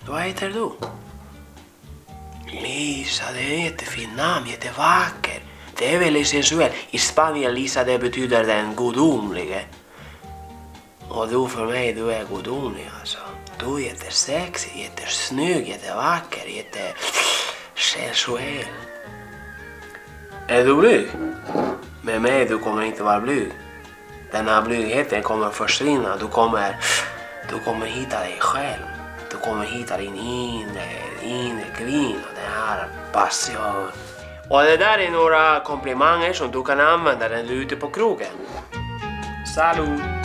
Vad heter du? Lisa, det är ett jättefint namn, jättevacker. Det är väldigt sensuellt. I Spanien, Lisa, det betyder den gudomlige. Och du för mig, du är gudomlig alltså. Du är jättesexig, jättesnygg, jättevacker, jättesensuell. Är du blyg? Med mig du kommer inte vara blyg. Den här blygheten kommer försvinna. Du kommer hitta dig själv. Du kommer hitta din inre kvinna. Den här passion. Och det där är några komplimanger som du kan använda när du är ute på krogen. Salut!